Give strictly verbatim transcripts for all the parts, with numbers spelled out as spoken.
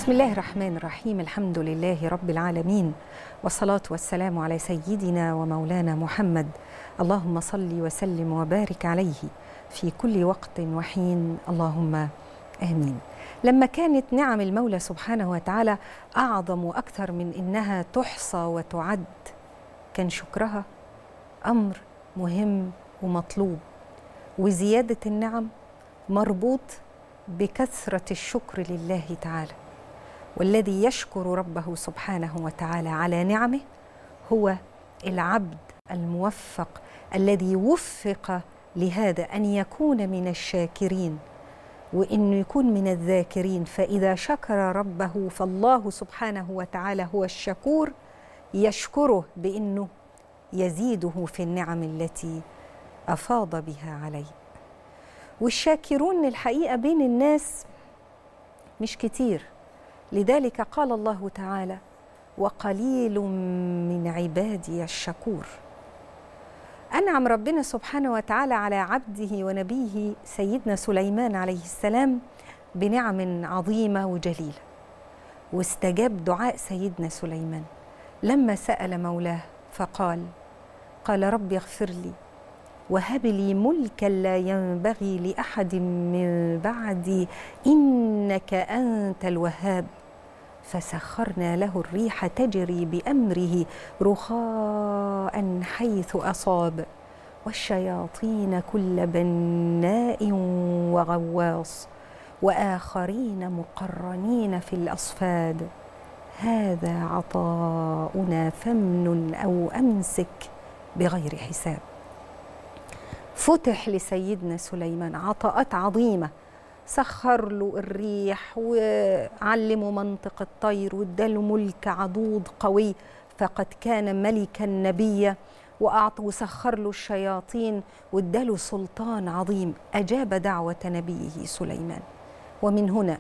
بسم الله الرحمن الرحيم. الحمد لله رب العالمين، والصلاة والسلام على سيدنا ومولانا محمد. اللهم صل وسلم وبارك عليه في كل وقت وحين، اللهم آمين. لما كانت نعم المولى سبحانه وتعالى أعظم وأكثر من إنها تحصى وتعد، كان شكرها أمر مهم ومطلوب، وزيادة النعم مربوط بكثرة الشكر لله تعالى. والذي يشكر ربه سبحانه وتعالى على نعمه هو العبد الموفق الذي وفق لهذا، أن يكون من الشاكرين وأنه يكون من الذاكرين. فإذا شكر ربه فالله سبحانه وتعالى هو الشكور، يشكره بأنه يزيده في النعم التي أفاض بها عليه. والشاكرون الحقيقة بين الناس مش كتير، لذلك قال الله تعالى: وقليل من عبادي الشكور. أنعم ربنا سبحانه وتعالى على عبده ونبيه سيدنا سليمان عليه السلام بنعم عظيمة وجليلة، واستجاب دعاء سيدنا سليمان لما سأل مولاه فقال: قال رب اغفر لي وهب لي ملكا لا ينبغي لأحد من بعدي إنك أنت الوهاب. فسخرنا له الريح تجري بأمره رخاء حيث أصاب، والشياطين كل بناء وغواص، وآخرين مقرنين في الأصفاد. هذا عطاؤنا فامنن أو أمسك بغير حساب. فتح لسيدنا سليمان عطاءات عظيمة، سخر له الريح وعلمه منطق الطير واداله ملك عضوض قوي، فقد كان ملكا نبيا، وسخر له الشياطين واداله سلطان عظيم. أجاب دعوة نبيه سليمان، ومن هنا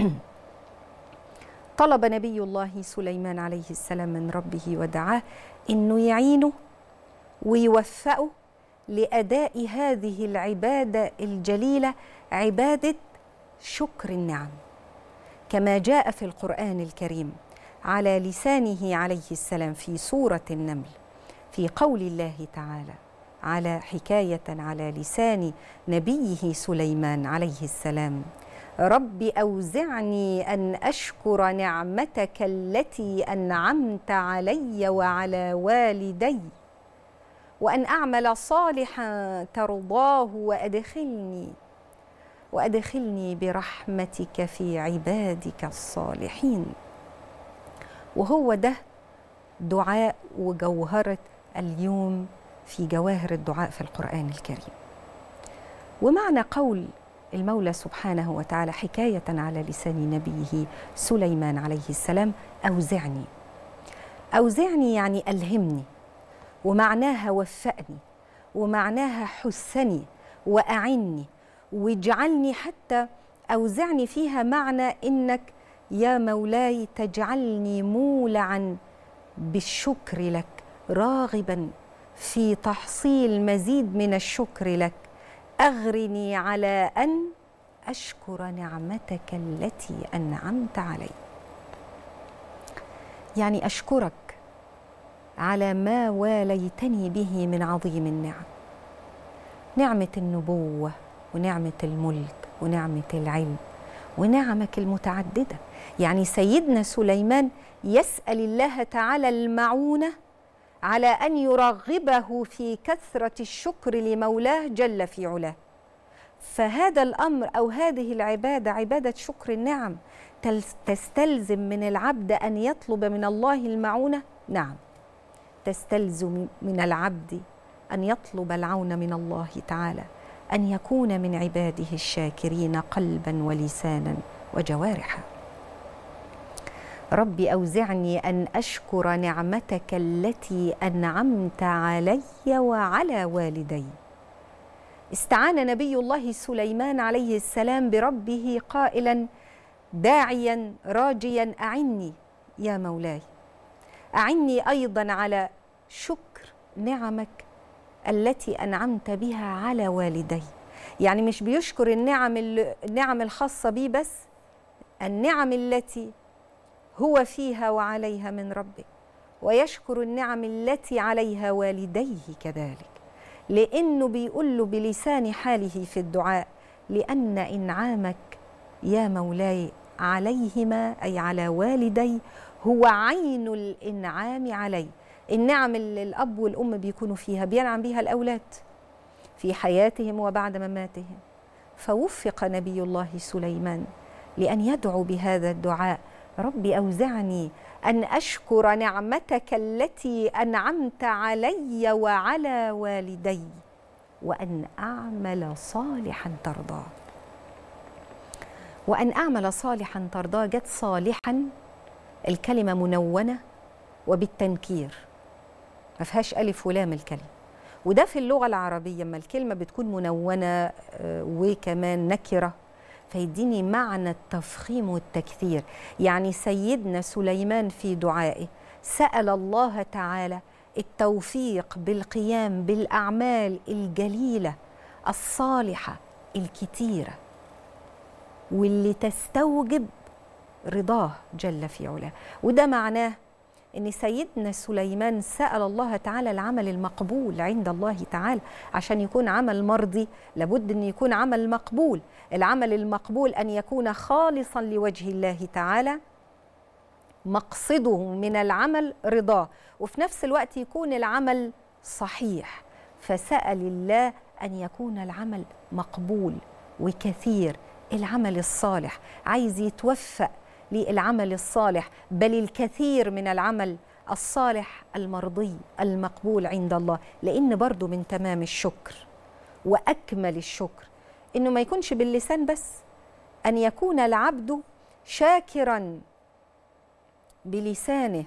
طلب نبي الله سليمان عليه السلام من ربه ودعاه إنه يعينه ويوفقه لأداء هذه العبادة الجليلة، عبادة شكر النعم، كما جاء في القرآن الكريم على لسانه عليه السلام في سورة النمل، في قول الله تعالى على حكاية على لسان نبيه سليمان عليه السلام: رب أوزعني أن أشكر نعمتك التي أنعمت علي وعلى والدي، وأن أعمل صالحا ترضاه، وأدخلني وأدخلني برحمتك في عبادك الصالحين. وهو ده دعاء وجوهرة اليوم في جواهر الدعاء في القرآن الكريم. ومعنى قول المولى سبحانه وتعالى حكاية على لسان نبيه سليمان عليه السلام: أوزعني. أوزعني يعني ألهمني، ومعناها وفقني، ومعناها حثني وأعني واجعلني، حتى أوزعني فيها معنى إنك يا مولاي تجعلني مولعا بالشكر لك، راغبا في تحصيل مزيد من الشكر لك. أغرني على أن أشكر نعمتك التي أنعمت علي، يعني أشكرك على ما واليتني به من عظيم النعم، نعمة النبوة ونعمة الملك ونعمة العلم ونعمك المتعددة. يعني سيدنا سليمان يسأل الله تعالى المعونة على أن يرغبه في كثرة الشكر لمولاه جل في علاه. فهذا الأمر أو هذه العبادة عبادة شكر النعم تستلزم من العبد أن يطلب من الله المعونة. نعم، تستلزم من العبد أن يطلب العون من الله تعالى، أن يكون من عباده الشاكرين قلبا ولسانا وجوارحا. رب أوزعني أن أشكر نعمتك التي أنعمت علي وعلى والدي. استعان نبي الله سليمان عليه السلام بربه قائلا داعيا راجيا: أعني يا مولاي، أعني أيضا على شكر نعمك التي أنعمت بها على والدي. يعني مش بيشكر النعم النعم الخاصة بيه بس، النعم التي هو فيها وعليها من ربه، ويشكر النعم التي عليها والديه كذلك، لأنه بيقول له بلسان حاله في الدعاء: لأن إنعامك يا مولاي عليهما، أي على والدي، هو عين الإنعام علي. النعم اللي الأب والأم بيكونوا فيها بينعم بها الأولاد في حياتهم وبعد مماتهم. فوفق نبي الله سليمان لأن يدعو بهذا الدعاء: ربي أوزعني أن أشكر نعمتك التي أنعمت علي وعلى والدي، وأن أعمل صالحا ترضاه. وأن أعمل صالحا ترضاه، جت صالحا الكلمة منونة وبالتنكير، ما فيهاش ألف ولام الكلمة. وده في اللغة العربية لما الكلمة بتكون منونة وكمان نكرة فيديني معنى التفخيم والتكثير. يعني سيدنا سليمان في دعائه سأل الله تعالى التوفيق بالقيام بالأعمال الجليلة الصالحة الكتيرة واللي تستوجب رضاه جل في علاه. وده معناه إن سيدنا سليمان سأل الله تعالى العمل المقبول عند الله تعالى. عشان يكون عمل مرضي لابد أن يكون عمل مقبول. العمل المقبول أن يكون خالصا لوجه الله تعالى، مقصده من العمل رضاه، وفي نفس الوقت يكون العمل صحيح. فسأل الله أن يكون العمل مقبول وكثير، العمل الصالح، عايز يتوفق للعمل الصالح، بل الكثير من العمل الصالح المرضي المقبول عند الله. لأن برضو من تمام الشكر وأكمل الشكر إنه ما يكونش باللسان بس، أن يكون العبد شاكرا بلسانه،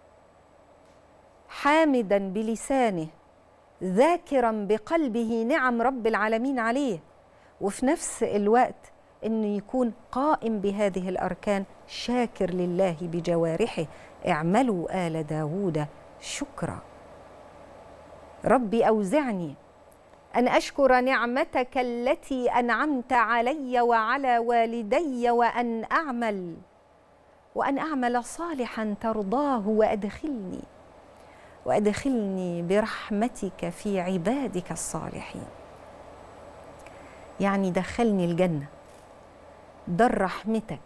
حامدا بلسانه، ذاكرا بقلبه نعم رب العالمين عليه، وفي نفس الوقت إنه يكون قائم بهذه الأركان، شاكر لله بجوارحه. اعملوا آل داود شكرا. ربي أوزعني أن أشكر نعمتك التي أنعمت علي وعلى والدي، وأن أعمل وأن أعمل صالحا ترضاه، وأدخلني وأدخلني برحمتك في عبادك الصالحين. يعني دخلني الجنة، دار رحمتك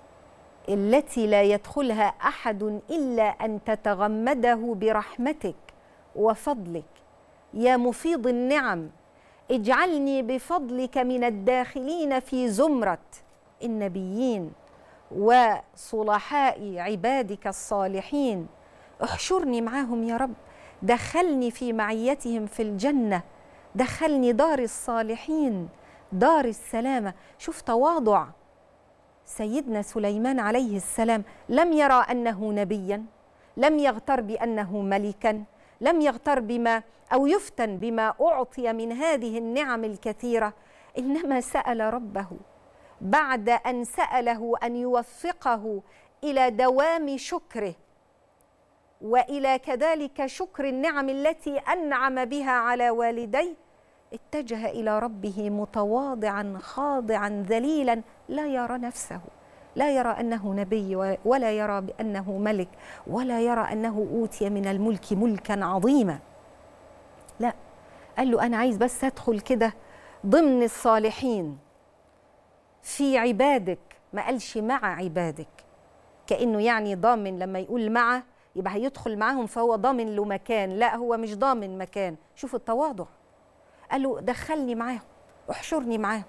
التي لا يدخلها أحد إلا أن تتغمده برحمتك وفضلك يا مفيض النعم. اجعلني بفضلك من الداخلين في زمرة النبيين وصلحاء عبادك الصالحين. احشرني معاهم يا رب، دخلني في معيتهم في الجنة، دخلني دار الصالحين، دار السلامة. شوف تواضع سيدنا سليمان عليه السلام، لم يرى أنه نبيا، لم يغتر بأنه ملكا، لم يغتر بما أو يفتن بما أعطي من هذه النعم الكثيرة، إنما سأل ربه بعد أن سأله أن يوفقه إلى دوام شكره وإلى كذلك شكر النعم التي أنعم بها على والديه، اتجه إلى ربه متواضعا خاضعا ذليلا، لا يرى نفسه، لا يرى أنه نبي، ولا يرى بأنه ملك، ولا يرى أنه أوتي من الملك ملكا عظيما. لا، قال له أنا عايز بس أدخل كده ضمن الصالحين في عبادك. ما قالش مع عبادك، كأنه يعني ضامن لما يقول مع يبقى هيدخل معهم فهو ضامن له مكان. لا، هو مش ضامن مكان. شوف التواضع، قال له دخلني معاهم، احشرني معاهم.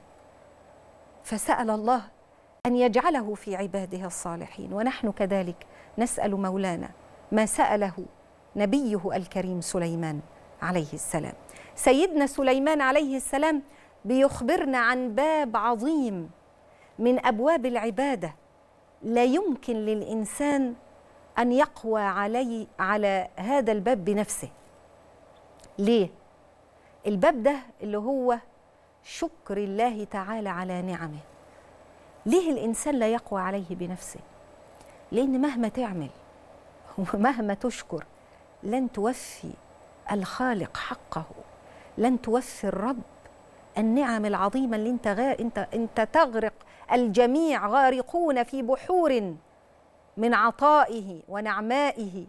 فسأل الله أن يجعله في عباده الصالحين. ونحن كذلك نسأل مولانا ما سأله نبيه الكريم سليمان عليه السلام. سيدنا سليمان عليه السلام بيخبرنا عن باب عظيم من أبواب العبادة لا يمكن للإنسان أن يقوى علي على هذا الباب بنفسه. ليه؟ الباب ده اللي هو شكر الله تعالى على نعمه. ليه الإنسان لا يقوى عليه بنفسه؟ لأن مهما تعمل ومهما تشكر لن توفي الخالق حقه، لن توفي الرب النعم العظيمة اللي انت, غير انت, انت تغرق الجميع غارقون في بحور من عطائه ونعمائه.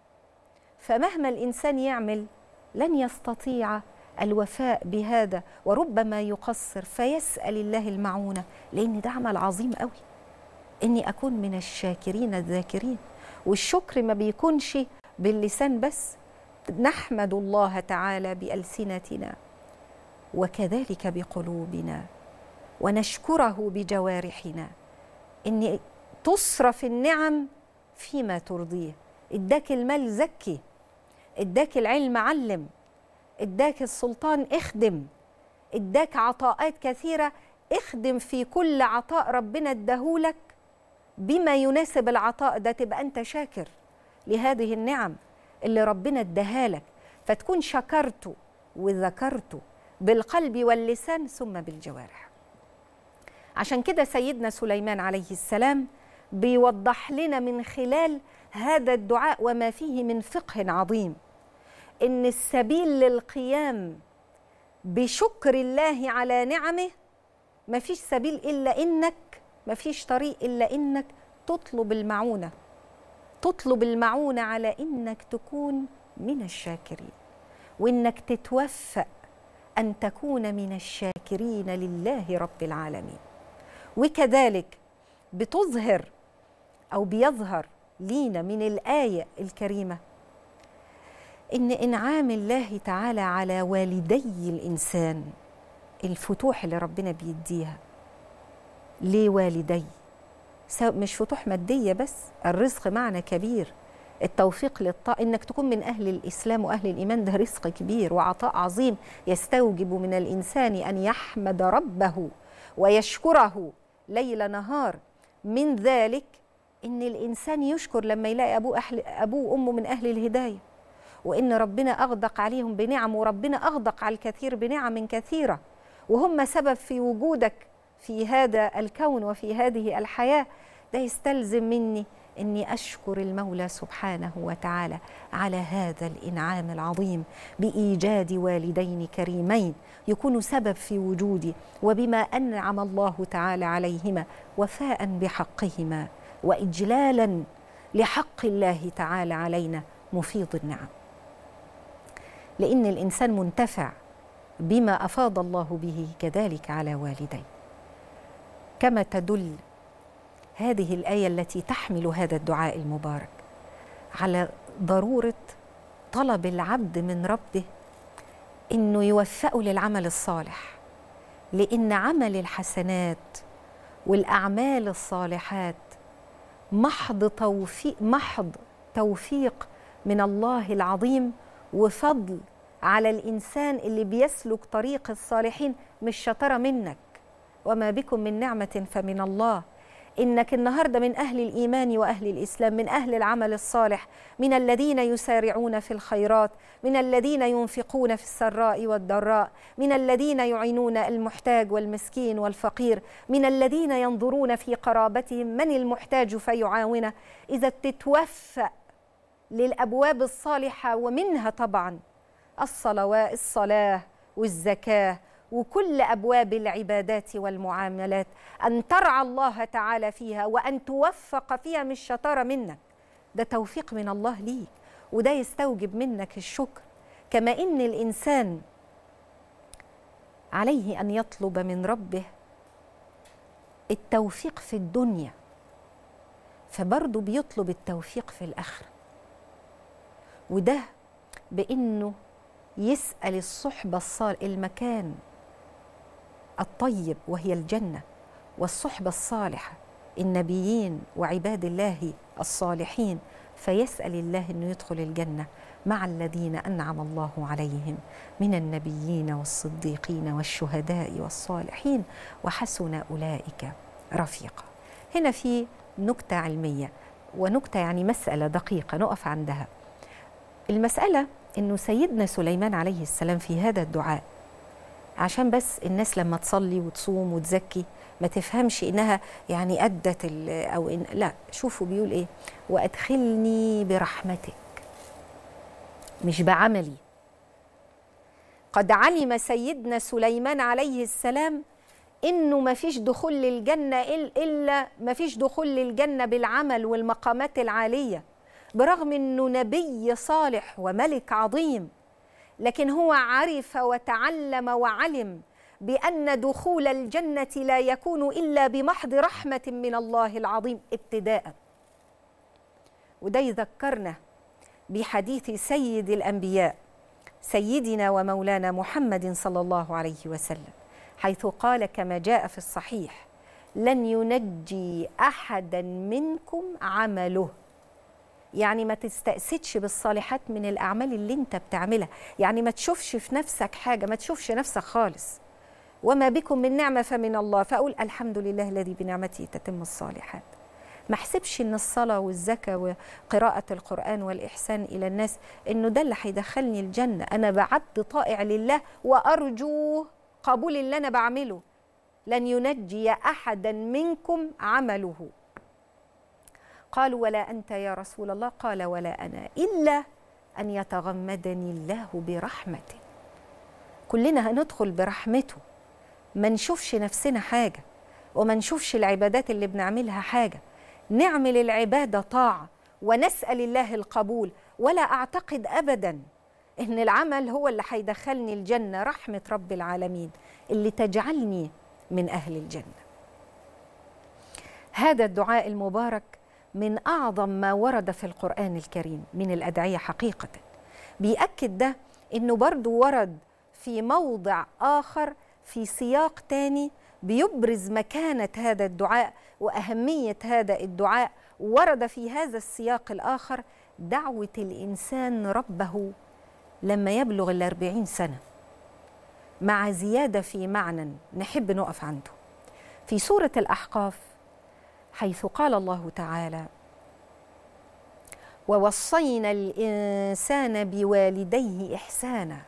فمهما الإنسان يعمل لن يستطيع الوفاء بهذا، وربما يقصر فيسأل الله المعونة، لأن ده عمل عظيم قوي إني أكون من الشاكرين الذاكرين. والشكر ما بيكونش باللسان بس، نحمد الله تعالى بألسنتنا وكذلك بقلوبنا، ونشكره بجوارحنا، إن تصرف النعم فيما ترضيه. اداك المال زكي، اداك العلم علم، اداك السلطان اخدم، اداك عطاءات كثيرة اخدم في كل عطاء ربنا اداهولك بما يناسب العطاء ده، تبقى انت شاكر لهذه النعم اللي ربنا اداهالك، فتكون شكرته وذكرته بالقلب واللسان ثم بالجوارح. عشان كده سيدنا سليمان عليه السلام بيوضح لنا من خلال هذا الدعاء وما فيه من فقه عظيم إن السبيل للقيام بشكر الله على نعمه ما فيش سبيل إلا إنك، ما فيش طريق إلا إنك تطلب المعونة، تطلب المعونة على إنك تكون من الشاكرين، وإنك تتوفق أن تكون من الشاكرين لله رب العالمين. وكذلك بتظهر أو بيظهر لينا من الآية الكريمة إن إنعام الله تعالى على والدي الإنسان، الفتوح اللي ربنا بيديها لوالدي، مش فتوح مادية بس، الرزق معنى كبير، التوفيق للطاعة، إنك تكون من أهل الإسلام وأهل الإيمان، ده رزق كبير وعطاء عظيم يستوجب من الإنسان أن يحمد ربه ويشكره ليل نهار. من ذلك إن الإنسان يشكر لما يلاقي أبوه, أهل أبوه وأمه من أهل الهداية، وإن ربنا أغدق عليهم بنعم، وربنا أغدق على الكثير بنعم كثيرة، وهم سبب في وجودك في هذا الكون وفي هذه الحياة. ده يستلزم مني أني أشكر المولى سبحانه وتعالى على هذا الإنعام العظيم بإيجاد والدين كريمين يكونوا سبب في وجودي، وبما أنعم الله تعالى عليهما وفاء بحقهما وإجلالا لحق الله تعالى علينا مفيض النعم، لأن الإنسان منتفع بما أفاض الله به كذلك على والديه. كما تدل هذه الآية التي تحمل هذا الدعاء المبارك على ضرورة طلب العبد من ربه إنه يوفقه للعمل الصالح، لأن عمل الحسنات والأعمال الصالحات محض توفيق محض توفيق من الله العظيم وفضل على الإنسان اللي بيسلك طريق الصالحين، مش شطارة منك، وما بكم من نعمة فمن الله. إنك النهاردة من أهل الإيمان وأهل الإسلام، من أهل العمل الصالح، من الذين يسارعون في الخيرات، من الذين ينفقون في السراء والضراء، من الذين يعينون المحتاج والمسكين والفقير، من الذين ينظرون في قرابتهم من المحتاج فيعاونه. إذا تتوفق للأبواب الصالحة، ومنها طبعا الصلوات، الصلاة والزكاة وكل أبواب العبادات والمعاملات، أن ترعى الله تعالى فيها وأن توفق فيها، مش شطارة منك، ده توفيق من الله ليك، وده يستوجب منك الشكر. كما إن الإنسان عليه أن يطلب من ربه التوفيق في الدنيا، فبرضه بيطلب التوفيق في الآخرة، وده بإنه يسأل الصحبة الصالحة، المكان الطيب وهي الجنة، والصحبة الصالحة النبيين وعباد الله الصالحين، فيسأل الله أنه يدخل الجنة مع الذين أنعم الله عليهم من النبيين والصديقين والشهداء والصالحين وحسن أولئك رفيقا. هنا في نكتة علمية، ونكتة يعني مسألة دقيقة نقف عندها. المسألة إنه سيدنا سليمان عليه السلام في هذا الدعاء، عشان بس الناس لما تصلي وتصوم وتزكي ما تفهمش إنها يعني أدت أو إن لا، شوفوا بيقول إيه: وأدخلني برحمتك، مش بعملي. قد علم سيدنا سليمان عليه السلام إنه ما فيش دخول للجنة إلا ما فيش دخول للجنة بالعمل والمقامات العالية، برغم إنه نبي صالح وملك عظيم، لكن هو عرف وتعلم وعلم بأن دخول الجنة لا يكون إلا بمحض رحمة من الله العظيم ابتداء. وده يذكرنا بحديث سيد الأنبياء سيدنا ومولانا محمد صلى الله عليه وسلم، حيث قال كما جاء في الصحيح: لن ينجي أحدا منكم عمله. يعني ما تستأسدش بالصالحات من الأعمال اللي انت بتعملها، يعني ما تشوفش في نفسك حاجة، ما تشوفش نفسك خالص. وما بكم من نعمة فمن الله، فأقول الحمد لله الذي بنعمته تتم الصالحات. ما احسبش ان الصلاة والزكاة وقراءة القرآن والإحسان إلى الناس انه ده اللي هيدخلني الجنة. أنا بعبد طائع لله وأرجو قبول اللي أنا بعمله. لن ينجي أحدا منكم عمله. قالوا: ولا أنت يا رسول الله؟ قال: ولا أنا، إلا أن يتغمدني الله برحمته. كلنا هندخل برحمته، ما نشوفش نفسنا حاجة وما نشوفش العبادات اللي بنعملها حاجة، نعمل العبادة طاعة ونسأل الله القبول. ولا أعتقد أبدا إن العمل هو اللي هيدخلني الجنة، رحمة رب العالمين اللي تجعلني من أهل الجنة. هذا الدعاء المبارك من أعظم ما ورد في القرآن الكريم من الأدعية حقيقة. بيأكد ده إنه برضو ورد في موضع آخر في سياق تاني بيبرز مكانة هذا الدعاء وأهمية هذا الدعاء. ورد في هذا السياق الآخر دعوة الإنسان ربه لما يبلغ الأربعين سنة، مع زيادة في معنى نحب نقف عنده في سورة الأحقاف، حيث قال الله تعالى: ووصينا الإنسان بوالديه إحسانا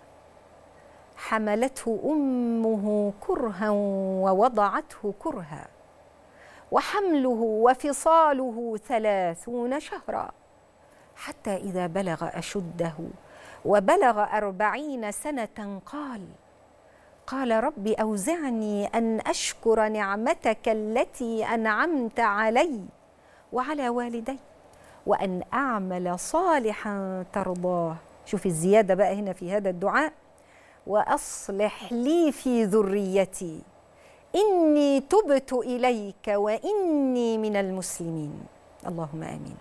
حملته أمه كرها ووضعته كرها وحمله وفصاله ثلاثون شهرا حتى إذا بلغ أشده وبلغ أربعين سنة قال قال رب أوزعني أن أشكر نعمتك التي أنعمت علي وعلى والدي وأن أعمل صالحا ترضاه. شوف الزيادة بقى هنا في هذا الدعاء: وأصلح لي في ذريتي إني تبت إليك وإني من المسلمين. اللهم آمين.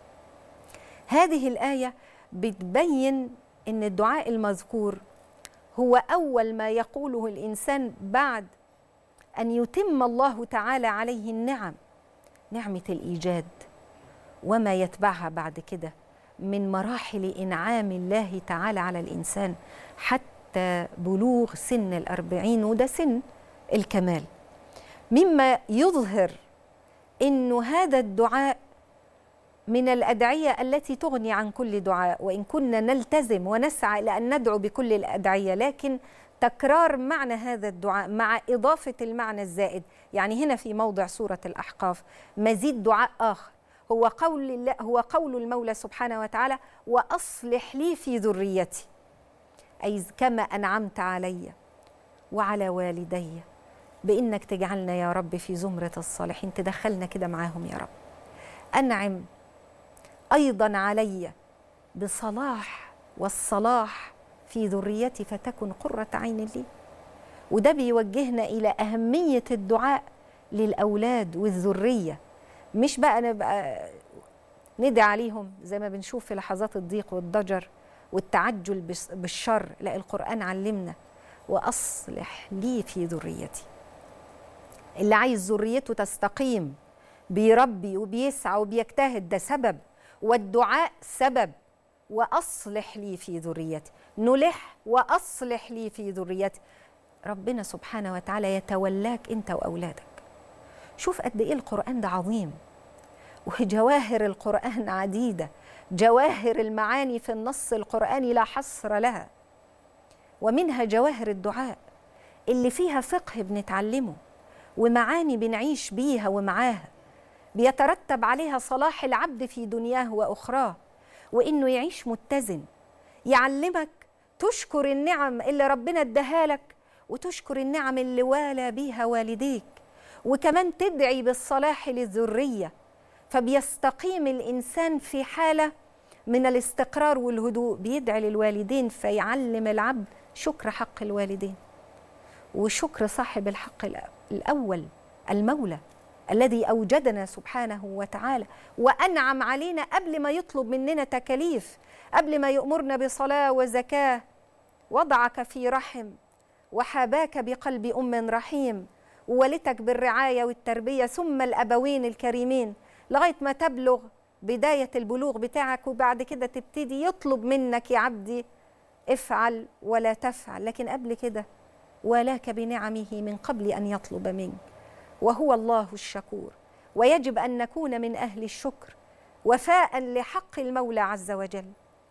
هذه الآية بتبين إن الدعاء المذكور هو أول ما يقوله الإنسان بعد أن يتم الله تعالى عليه النعم، نعمة الإيجاد وما يتبعها بعد كده من مراحل إنعام الله تعالى على الإنسان حتى بلوغ سن الأربعين، وده سن الكمال. مما يظهر إنه هذا الدعاء من الأدعية التي تغني عن كل دعاء، وإن كنا نلتزم ونسعى لأن ندعو بكل الأدعية، لكن تكرار معنى هذا الدعاء مع إضافة المعنى الزائد. يعني هنا في موضع سورة الأحقاف مزيد دعاء آخر هو قول الله، هو قول المولى سبحانه وتعالى: وأصلح لي في ذريتي، أي كما أنعمت علي وعلى والدي بإنك تجعلنا يا رب في زمرة الصالحين، تدخلنا كده معاهم يا رب. أنعم أيضا علي بصلاح والصلاح في ذريتي فتكن قرة عين لي. وده بيوجهنا إلى أهمية الدعاء للأولاد والذرية، مش بقى نبقى ندعي عليهم زي ما بنشوف في لحظات الضيق والضجر والتعجل بالشر. لا، القرآن علمنا: وأصلح لي في ذريتي. اللي عايز ذريته تستقيم بيربي وبيسعى وبيجتهد، ده سبب، والدعاء سبب. وأصلح لي في ذريتي، نلح وأصلح لي في ذريتي. ربنا سبحانه وتعالى يتولاك أنت وأولادك. شوف قد إيه القرآن ده عظيم، وجواهر القرآن عديدة، جواهر المعاني في النص القرآني لا حصر لها، ومنها جواهر الدعاء اللي فيها فقه بنتعلمه ومعاني بنعيش بيها ومعاها، بيترتب عليها صلاح العبد في دنياه وأخراه، وإنه يعيش متزن. يعلمك تشكر النعم اللي ربنا اداها لك، وتشكر النعم اللي والى بيها والديك، وكمان تدعي بالصلاح للذرية، فبيستقيم الإنسان في حالة من الاستقرار والهدوء. بيدعي للوالدين فيعلم العبد شكر حق الوالدين وشكر صاحب الحق الأول المولى الذي أوجدنا سبحانه وتعالى وأنعم علينا قبل ما يطلب مننا تكاليف، قبل ما يأمرنا بصلاة وزكاة. وضعك في رحم وحاباك بقلب أم رحيم، وولدتك بالرعاية والتربية، ثم الأبوين الكريمين لغاية ما تبلغ بداية البلوغ بتاعك، وبعد كده تبتدي يطلب منك يا عبدي افعل ولا تفعل. لكن قبل كده والاك بنعمه من قبل أن يطلب منك، وهو الله الشكور. ويجب أن نكون من أهل الشكر وفاء لحق المولى عز وجل.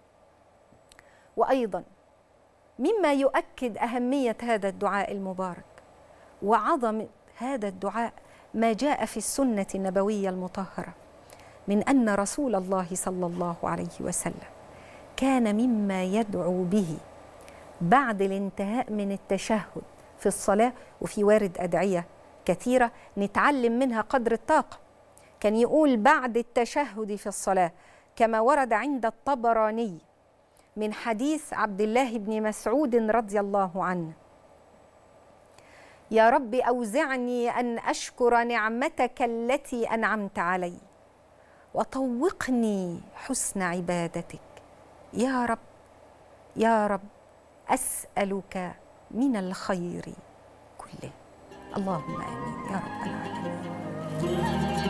وأيضا مما يؤكد أهمية هذا الدعاء المبارك وعظمة هذا الدعاء ما جاء في السنة النبوية المطهرة من أن رسول الله صلى الله عليه وسلم كان مما يدعو به بعد الانتهاء من التشهد في الصلاة. وفي وارد أدعية كثيرة نتعلم منها قدر الطاقة. كان يقول بعد التشهد في الصلاة كما ورد عند الطبراني من حديث عبد الله بن مسعود رضي الله عنه: يا رب أوزعني أن أشكر نعمتك التي أنعمت علي وطوقني حسن عبادتك. يا رب يا رب أسألك من الخير كله. اللهم آمين يا رب العالمين.